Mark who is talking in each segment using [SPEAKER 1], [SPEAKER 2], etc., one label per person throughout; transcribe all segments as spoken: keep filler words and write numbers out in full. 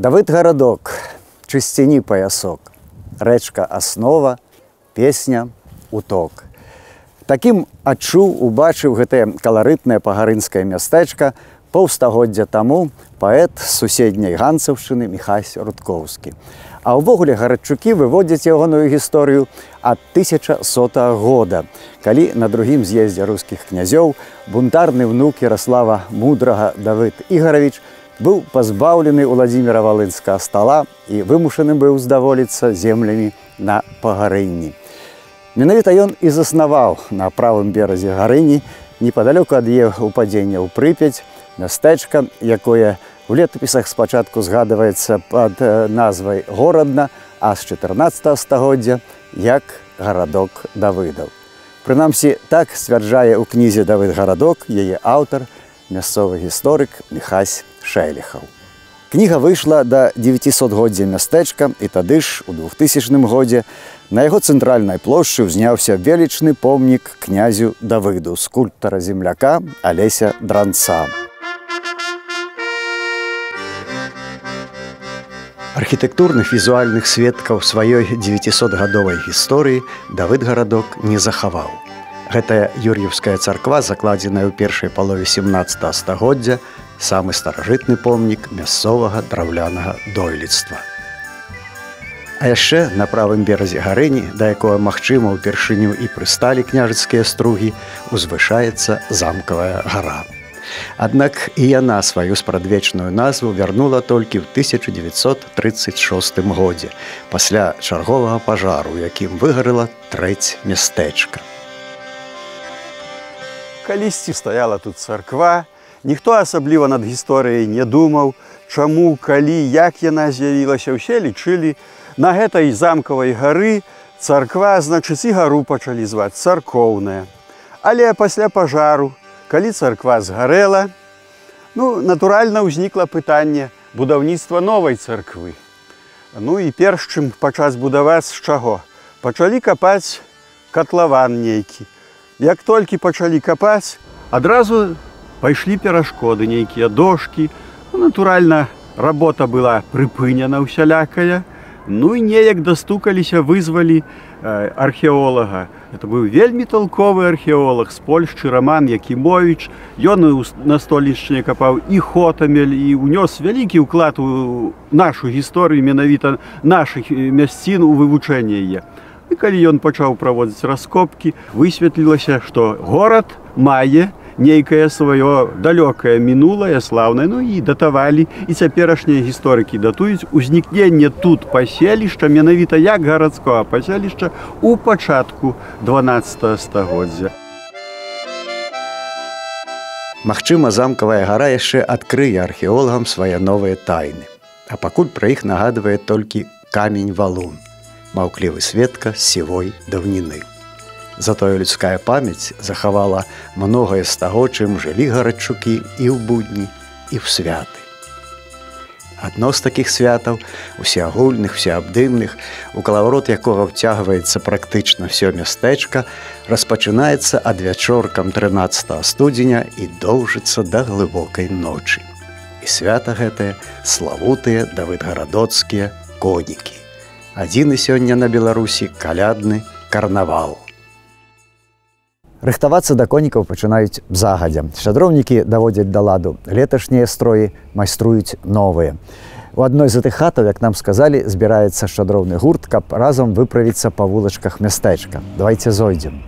[SPEAKER 1] Давыдгарадок, чысціні паясок, рэчка аснова, песня уток. Такім адчуў, убачыў гэтае каларытнае пагарынскае мястэчка паўстагоддзя таму паэт з суседняй ганцаўшчыны Міхась Рудкоўскі. А ўвогуле гарадчукі выводзяць ягоную гісторыю ад тысяча сотага года, калі на другім з'ездзе рускіх князёў бунтарны внук Ярослава Мудрага Давыд Ігаравіч быў пазбаўлены Уладзіміра Валынскага стала і вымушаны быў здаволіцца землямі на Пагарынні. Менавіта ён і заснаваў на правым беразе Гарыні, непадалёку ад яе упадзення ў Прыпяць, мястэчка, якое у летапісах спачатку згадваецца пад назвай Горадна, а з чатырнаццатага стагоддзя як гарадок Давыдаў. Прынамсі, так сцвярджае ў кнізе «Давыдгарадок» яе аўтар, мясцовы гісторык Міхась Шэліхаў. Кніга выйшла да дзевяцісотгоддзя мястэчка, і тады ж, у двухтысячным годзе, на яго цэнтральнай плошчы ўзняўся велічны помнік князю Давыду, скульптара-земляка Алеся Дранца. Архітэктурных візуальных сведкаў сваёй дзевяцісотгадовай гісторыі Давыдгарадок не захаваў. Гэтая Юр'еўская царква, закладзеная ў першай палове сямнаццатага стагоддзя, самы старажытны помнік мясцовага драўлянага дойлідства. А яшчэ на правым беразе Гарыні, да якога, магчыма, упершыню і прысталі княжацкія стругі, узвышаецца замкавая гара. Аднак і яна сваю спрадвечную назву вярнула толькі ў тысяча дзевяцьсот трыццаць шостым годзе, пасля чарговага пажару, у якім выгарыла трэць мястэчка.
[SPEAKER 2] Калісьці стаяла тут царква, ніхто асабліва над гісторыяй не думаў, чаму, калі, як яна з'явілася, усе лічылі, на гэтай замкавай гары царква, значыць, і гару пачалі зваць царкоўная. Але пасля пажару, калі царква згарэла, ну, натуральна, ўзнікла пытанне будаўніцтва новай царквы. Ну і перш чым пачаць будаваць, з чаго? Пачалі капаць катлаван нейкі. Як толькі пачалі капаць, адразу пайшлі перашкоды, нейкія дошкі. Ну, натуральна, работа была прыпынена ўсялякая. Ну і неяк дастукаліся, вызвалі э, археолага. Это быў вельмі толковы археолог з Польшчы Роман Якімовіч. Ён на столішчыне капаў і Хотамель, і ўнёс вялікі ўклад у нашу гісторыю, менавіта нашых мясцін у вывучэнне яе. І калі ён пачаў праводзіць раскопкі, высветлілася, што горад мае нейкае сваё далёкае мінулае, слаўнае, ну і датавалі, і цяперашнія гісторыкі датуюць узнікненне тут паселішча, менавіта як гарадскога паселішча у пачатку дванаццатага стагоддзя.
[SPEAKER 1] Магчыма, замкавая гара яшчэ адкрые археолагам свае новыя тайны. А пакуль пра іх нагадвае толькі камень-валун, маўклівы сведка з сівой даўніны. Затое людская памяць захавала многае з таго, чым жылі гарадчукі і ў будні, і ў святы. Адно з такіх святаў, усеагульных, всеабдымных, у калаварот якога ўцягваецца практычна ўсё мястэчка, распачынаецца адвячоркам трынаццатага студзеня і доўжыцца да глыбокай ночы. І свята гэтае славутыя давыдгарадоцкія конікі. Адзіны сёння на Беларусі калядны карнавал. Рыхтавацца да конікаў пачынаюць загадзя. Шчадроўнікі даводзяць да ладу леташнія строі, майструюць новыя. У адной з гэтых хатаў, як нам сказалі, збіраецца шчадроўны гурт, каб разам выправіцца па вулачках мястэчка. Давайце зойдзем.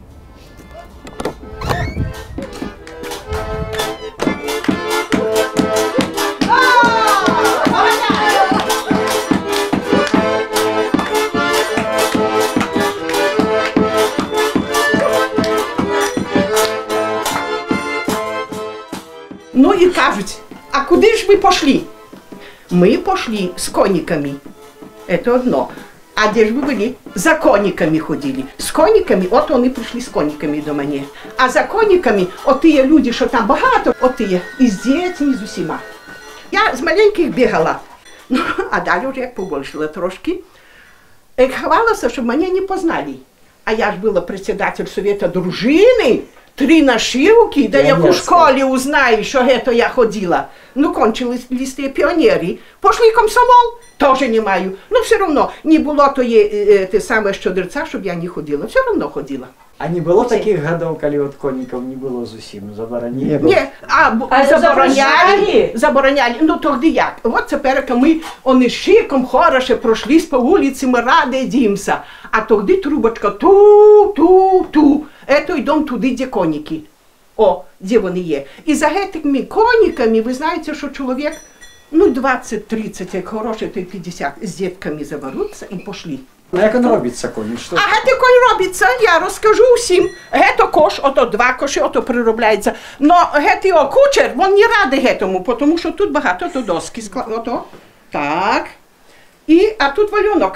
[SPEAKER 3] Ну и кажуть, а куда ж вы пошли? Мы пошли с конниками. Это одно. А где же вы были? За конниками ходили. С конниками, вот они пришли с конниками до меня. А за конниками, от тие люди, что там багато, от тие, и с детьми, з усіма. Я з маленьких бігала. Ну, а далі вже як побольшила трошки. І ховалася, щоб мене не познали. А я ж була председатель совета дружини. Три нашивки, да як у школі узнаєш, що гето я ходила. Ну, кончились те піонери. Пошли комсомол, теж не маю. Ну, все одно, не було тої, те саме щодерця, щоб я не ходила. Все одно ходила.
[SPEAKER 1] А не было таких годов, коли от конников не было зовсім, заборонили?
[SPEAKER 3] Ні, а, б-
[SPEAKER 4] А
[SPEAKER 3] забороняли,
[SPEAKER 4] забороняли?
[SPEAKER 3] забороняли. Ну, тоді як? От тепер ми, вони шиком хороше пройшлись по вулиці, ми раді дімся. А тоді трубочка ту-ту-ту. Ето йдемо туди, де коніки. О, де вони є. І за гэтими коніками, ви знаєте, що чоловік, ну, двадцять-тридцять, як хороший, то й п'ятдесят, з дітками заберуться і пішли.
[SPEAKER 1] Ну, як він робиться, коник? Що?
[SPEAKER 3] А гето конь робиться, я розкажу всім. Гето кош, ото два коші, ото приробляється. Но гето кучер, він не радий гетому, тому що тут багато то доски скла... Ото. Так. І, а тут вальонок.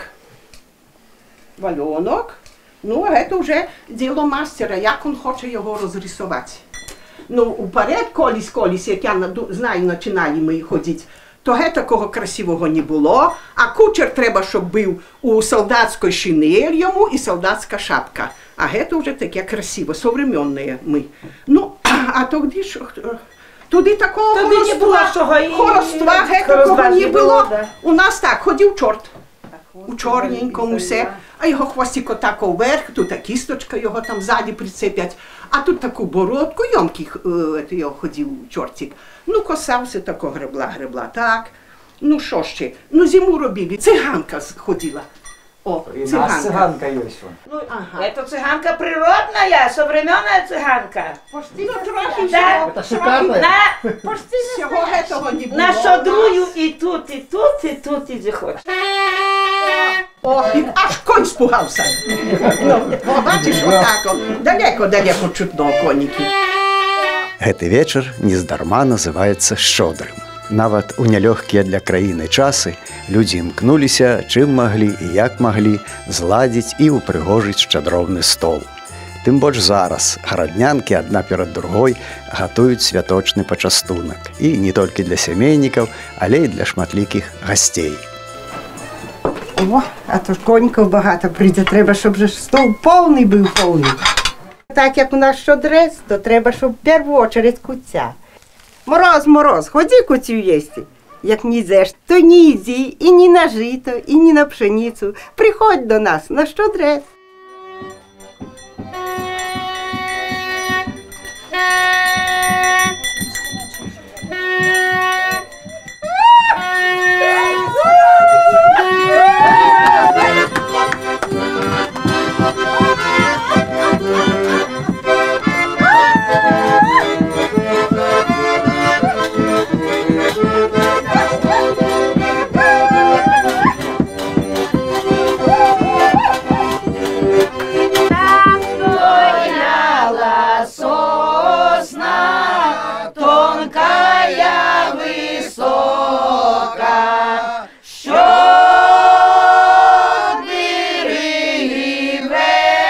[SPEAKER 3] Вальонок. Ну, а гето вже діло мастера, як він хоче його розрисувати. Ну, уперед, колись-колись, як я знаю, починали ми ходити, то ге такого красивого не було, а кучер треба, щоб був у солдатській шинель йому і солдатська шапка. А ге то вже таке красиво, современне ми. Ну, а тоді ж, туди такого
[SPEAKER 4] Тоді не було, що і-
[SPEAKER 3] хорства, ге
[SPEAKER 4] хорозба
[SPEAKER 3] такого
[SPEAKER 4] не
[SPEAKER 3] не
[SPEAKER 4] було,
[SPEAKER 3] було.
[SPEAKER 4] да.
[SPEAKER 3] У нас так, ходив чорт. У чорненькому все, а його хвостик отако вверх, тут та кісточка його там ззаді прицепять, а тут таку бородку, йомкий е, його ходив чортик. Ну, косався тако гребла-гребла, так. Ну, що ще? Ну, зиму робили, циганка з- ходила. О,
[SPEAKER 1] І нас
[SPEAKER 3] циганка.
[SPEAKER 1] циганка є. вон.
[SPEAKER 3] Ну, ага.
[SPEAKER 4] Это цыганка природная, современная цыганка.
[SPEAKER 3] Ну, трохи
[SPEAKER 4] Да.
[SPEAKER 3] всього,
[SPEAKER 1] шикарно.
[SPEAKER 4] На, почти
[SPEAKER 3] всього этого не було.
[SPEAKER 4] на шодрую и тут, и тут, и тут, и где хочешь.
[SPEAKER 3] О, і аж конь спугався. Ну, о, бачиш, отако. Далеко-далеко чутно коніки.
[SPEAKER 1] Гэты вечар нездарма называецца шчодрым. Нават у нялёгкія для краіны часы людзі імкнуліся, чым маглі і як маглі зладзіць і ўпрыгожыць шчадроўны стол. Тым больш зараз гараднянкі адна перад другой гатуюць святочны пачастунак. І не толькі для сямейнікаў, але і для шматлікіх гасцей.
[SPEAKER 5] О, а то ж коньків багато прийде, треба, щоб же стол повний був повний. Так як у нас щодрес, то треба, щоб в першу чергу куця. Мороз, мороз, ході куцю їсти. Як не зеш, то ні йди, і ні на жито, і ні на пшеницю. Приходь до нас на щодрес.
[SPEAKER 4] Щодри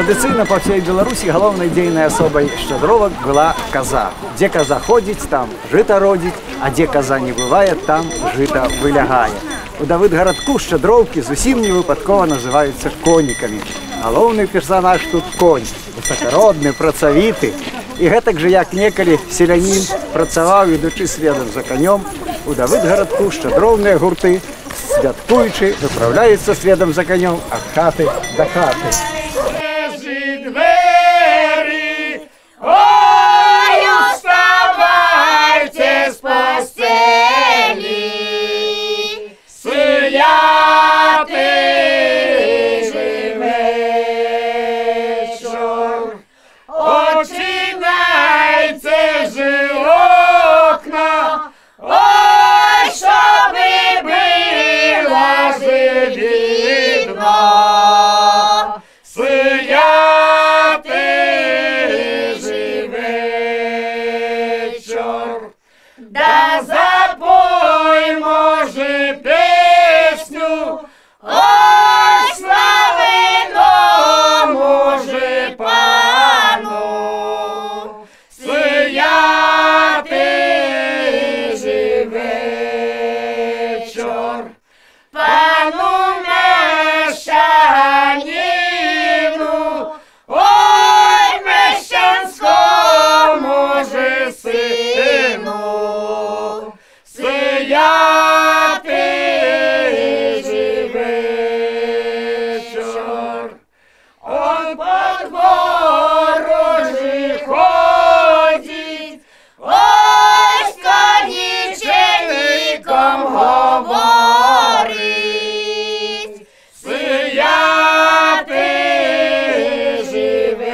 [SPEAKER 1] Традыцыйна па ўсёй Беларусі галоўнай дзейнай асобай шчадровак была каза. Дзе каза ходзіць, там жыта родзіць, а дзе каза не бывае, там жыта вылягае. У Давыдгарадку шчадроўкі зусім не выпадкова называюцца конікамі. Галоўны персанаж тут конь, высакародны, працавіты. І гэтак жа, як некалі селянін працаваў, ідучы следам за канём, у Давыдгарадку шчадроўныя гурты, святкуючы, выпраўляюцца следам за канём ад хаты да хаты.
[SPEAKER 6] Ой, уставайте с постели, святый же вечер, очиняйте же окна, ой, чтобы было же видно, святый же вечер, да запой, може, песню, ой, славеному же пану, святый же вечер, пану мещанину, ой, мещанскому же сыну, святый же вечер, он по двору же ходит, ой, с конечником говорит, святый же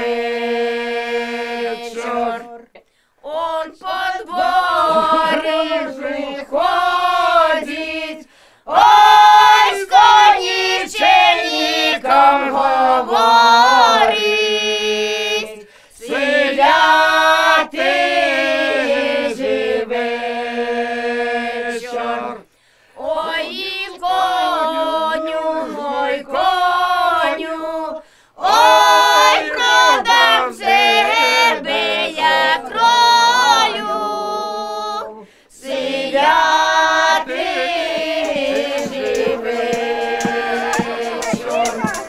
[SPEAKER 6] вечер, он по двору же ходит, ой, с конечником говорит, святый же вечер, ой, и коню, мой коню, ой, продам себе я кролю, святый же вечер.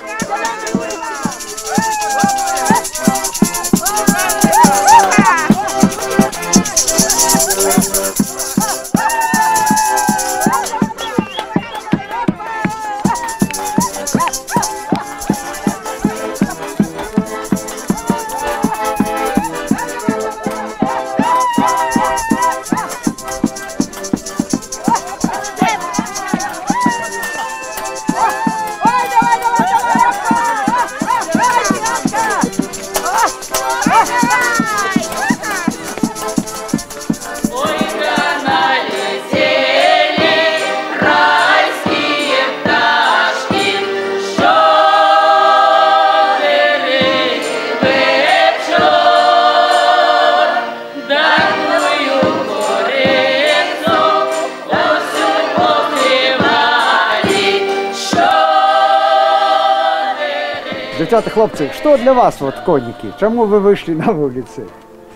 [SPEAKER 1] Девчата, хлопцы, что для вас вот конники? Чему вы вышли на улицы?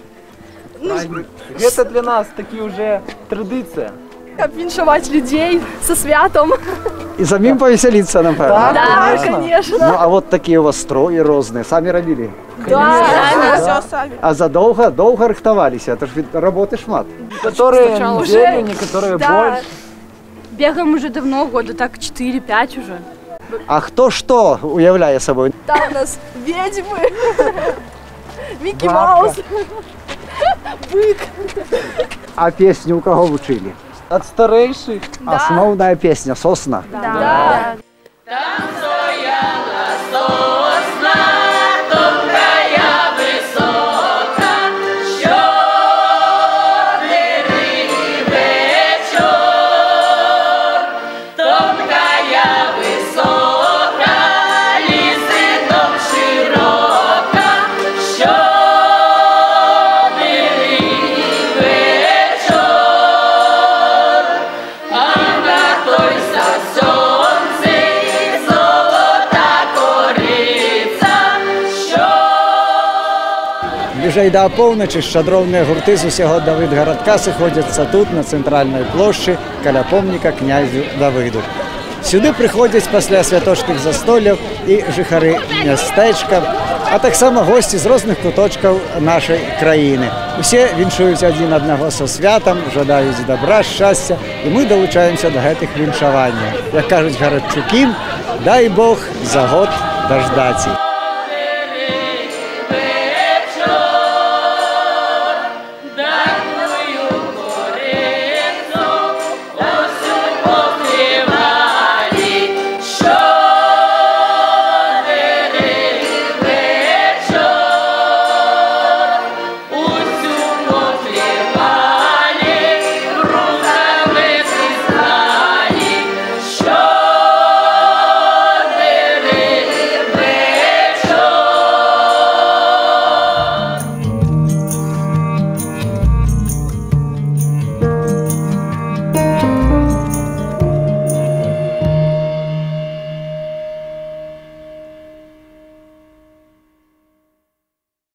[SPEAKER 7] Это для нас такі вже традиція.
[SPEAKER 8] Віншувати людей со святом.
[SPEAKER 1] И самим повеселиться, напевно.
[SPEAKER 8] Да, конечно.
[SPEAKER 1] Ну, а вот такие у вас строи розные. Сами робили?
[SPEAKER 8] Да, все сами.
[SPEAKER 1] А задолго, долго рыхтовались? Это же работы шмат.
[SPEAKER 7] Которые
[SPEAKER 8] Сначала
[SPEAKER 7] неделю,
[SPEAKER 8] уже-
[SPEAKER 7] некоторые
[SPEAKER 8] Да.
[SPEAKER 7] больше.
[SPEAKER 8] Бегаем уже давно, года так четыре-пять уже.
[SPEAKER 1] А хто що уявляє собою?
[SPEAKER 8] Там у нас ведьмы, Микки
[SPEAKER 7] Бабка.
[SPEAKER 8] Маус, бык.
[SPEAKER 1] А песню у кого вчили?
[SPEAKER 7] От старейших.
[SPEAKER 1] Основная песня «Сосна».
[SPEAKER 8] Да.
[SPEAKER 6] Сонце
[SPEAKER 1] Уже й до опоўначы шчадроўныя гурты з усяго Давыдгарадка сыходзяцца тут, на цэнтральнай плошчы, каля помніка князю Давыду. Сюды прыходзяць пасля святочных застолляў і жыхары мястэчка, а таксама госці з розных куточкаў нашай краіны. Усе віншуюць адзін аднаго са святам, жадаюць дабра, шчасця, і мы далучаемся да гэтых віншаванняў. Як кажуць гарадчукі, дай Бог за год даждаці.